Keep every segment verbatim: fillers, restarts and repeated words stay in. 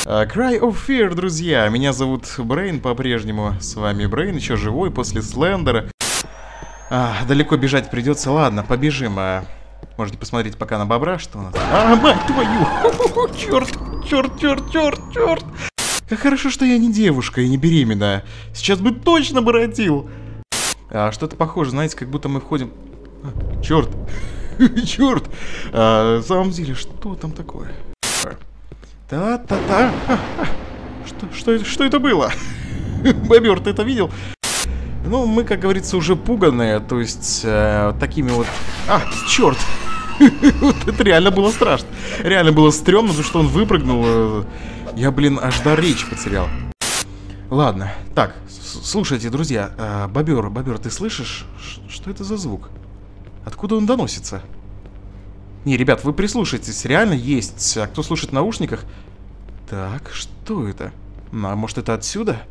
Uh, Cry of Fear, друзья. Меня зовут Брейн по-прежнему. С вами Брейн, еще живой после Слендера. А, далеко бежать придется. Ладно, побежим. А, можете посмотреть пока на бобра, что у нас. А, мать твою! Черт, черт, черт, черт, черт! Как хорошо, что я не девушка и не беременная. Сейчас бы точно бы родил. А, что-то похоже, знаете, как будто мы входим... А, черт! Черт! А, в самом деле, что там такое? Та-та-та. Что, что, это, что это было? Бобер, ты это видел? Ну, мы, как говорится, уже пуганые, то есть э, такими вот... А, черт! Вот это реально было страшно. Реально было стрёмно, потому что он выпрыгнул. Я, блин, аж до речи потерял. Ладно, так, слушайте, друзья. Э, Бобер, Бобер, ты слышишь? Что это за звук? Откуда он доносится? Не, ребят, вы прислушайтесь, реально есть. А кто слушает в наушниках? Так, что это? Ну, а может это отсюда?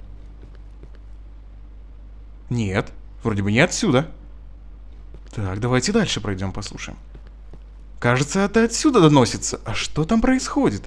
Нет, вроде бы не отсюда. Так, давайте дальше пройдем, послушаем. Кажется, это отсюда доносится. А что там происходит?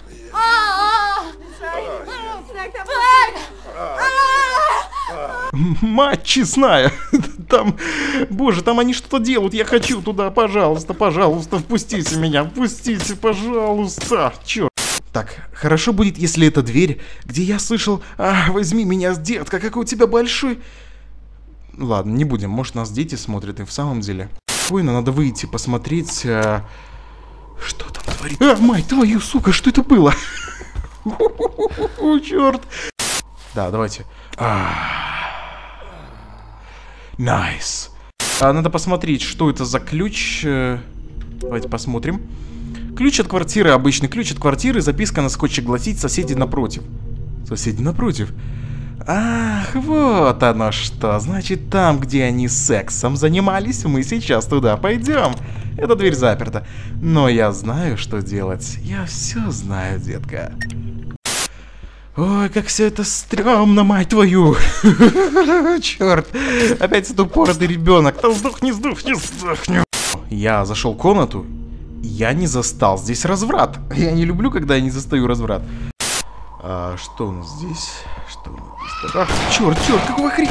Мать честная! Там, боже, там они что-то делают. Я хочу туда, пожалуйста, пожалуйста, впустите меня, впустите, пожалуйста. Чёрт. Так, хорошо будет, если это дверь, где я слышал: а, возьми меня, детка, какой у тебя большой... Ладно, не будем, может, нас дети смотрят, и в самом деле. Спокойно, надо выйти, посмотреть, а... что там творится. А, мать твою, сука, что это было? Черт. Да, давайте. Найс. А, надо посмотреть, что это за ключ. Давайте посмотрим. Ключ от квартиры, обычный ключ от квартиры. Записка на скотче гласит: соседи напротив. Соседи напротив. Ах, вот оно что. Значит, там, где они сексом занимались, мы сейчас туда пойдем. Эта дверь заперта. Но я знаю, что делать. Я все знаю, детка. Ой, как все это стрёмно, мать твою. Черт. Опять этот упоротый ребенок. Да сдохни, сдохни, сдохни. Я зашел в комнату. Я не застал здесь разврат. Я не люблю, когда я не застаю разврат. А что у нас здесь? Что у нас здесь? Ах, черт, черт, какого хрена?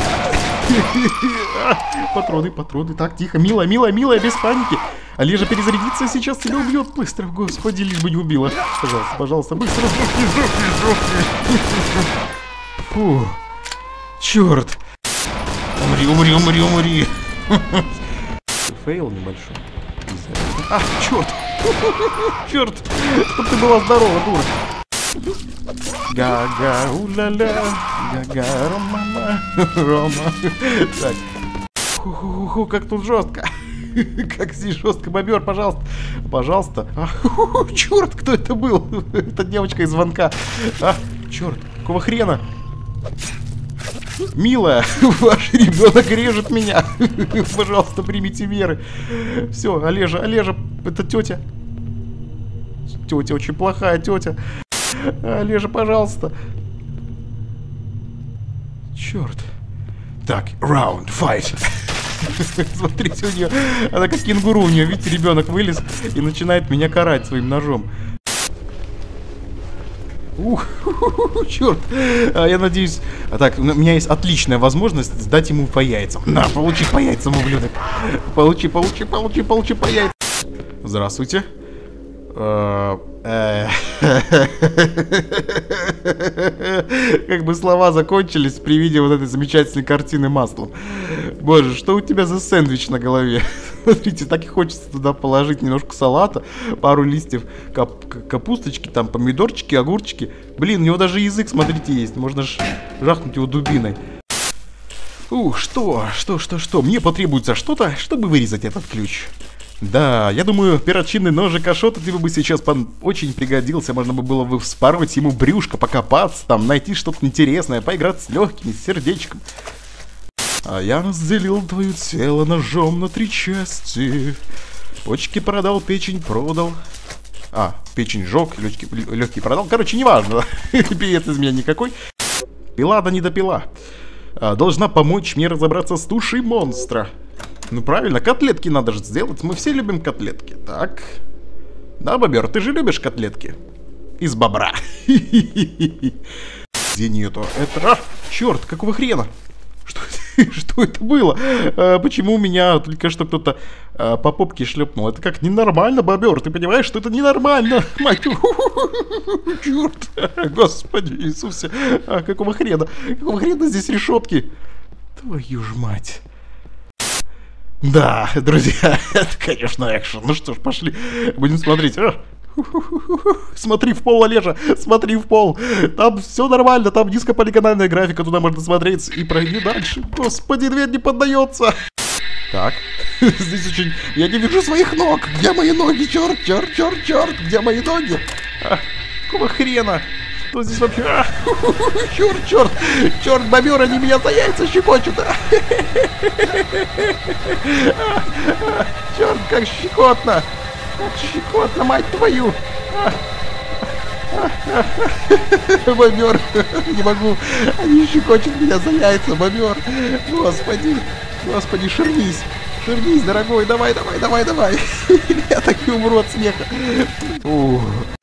Патроны, патроны. Так, тихо, милая, милая, милая, без паники. Олежа перезарядится, сейчас тебя убьет. Быстро, господи, лишь бы не убила. Пожалуйста, пожалуйста, быстро, сдохни, сдохни, сдохни. Фу, черт. Умри, умри, умри, умри. Фейл небольшой. А, черт. Черт, чтоб ты была здорова, дура. Га-га, у-ля-ля, га-га, Рома, Рома. Так. Ху-ху-ху, как тут жестко. Как здесь жестко, Бобер, пожалуйста. Пожалуйста. А, черт, кто это был? Это девочка из звонка. А, черт, какого хрена? Милая, ваш ребенок режет меня. Пожалуйста, примите меры. Все, Олежа, Олежа, это тетя. Тетя, очень плохая тетя. Олежа, пожалуйста. Черт. Так, раунд, файт. Смотрите, у нее, она как кенгуру, у нее, видите, ребенок вылез и начинает меня карать своим ножом. Ух, черт. А, я надеюсь... А так, у меня есть отличная возможность дать ему по яйцам. На, получи по яйцам, ублюдок. Получи, получи, получи, получи по яйцам. Здравствуйте. Как бы слова закончились при виде вот этой замечательной картины маслом. Боже, что у тебя за сэндвич на голове? Смотрите, так и хочется туда положить немножко салата, пару листьев кап капусточки, там помидорчики, огурчики. Блин, у него даже язык, смотрите, есть. Можно ж жахнуть его дубиной. Ух, что, что, что, что? Мне потребуется что-то, чтобы вырезать этот ключ. Да, я думаю, перочинный ножик Ашота тебе бы сейчас очень пригодился. Можно бы было бы вспороть ему брюшко, покопаться там, найти что-то интересное, поиграть с легкими, с сердечком. А я разделил твое тело ножом на три части. Почки продал, печень продал. А, печень жёг, легкий, легкий продал. Короче, неважно. Пиет из меня никакой. Пила да не допила. А, должна помочь мне разобраться с тушей монстра. Ну правильно, котлетки надо же сделать. Мы все любим котлетки. Так. Да, Бобер, ты же любишь котлетки? из бобра. Где нету? Это... А, черт, какого хрена? Что, что это было? А, почему меня только что кто-то а, по попке шлепнул? Это как ненормально, бобер. Ты понимаешь, что это ненормально? Мать, черт, Господи Иисусе. А, какого хрена? Какого хрена здесь решетки? Твою ж мать. Да, друзья, это, конечно, экшен. Ну что ж, пошли, будем смотреть. А, смотри в пол, Олежа, смотри в пол. Там все нормально, там низкополигональная графика, туда можно смотреть и пройди дальше. Господи, дверь не поддается. Так, здесь очень... Я не вижу своих ног. Где мои ноги? Черт, черт, черт, черт. Где мои ноги? А, какого хрена? Что здесь вообще? А, черт, черт, черт, бобер, они меня за яйца щекочут. А, черт, как щекотно. Как щекотно, мать твою. Бобер, не могу. Они щекочут меня за яйца, бобер. Господи, господи, ширнись. Ширнись, дорогой, давай, давай, давай, давай. Я так и умру от смеха.